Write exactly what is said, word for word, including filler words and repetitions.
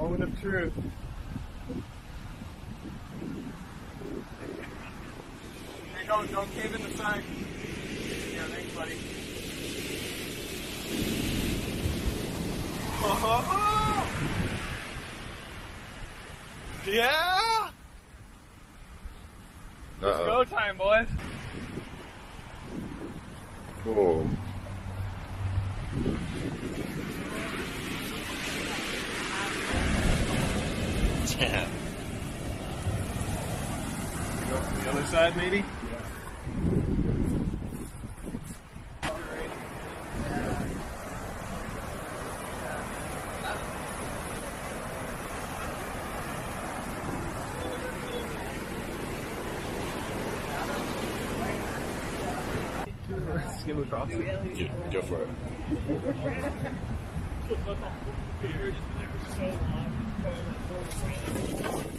Moment of truth. Hey, don't, don't cave in the side. Yeah, thanks, buddy. Oh, yeah! Uh-oh. It's go time, boys. Cool. Yeah. Go from the other side, maybe? Skim across it. Yeah, go for it.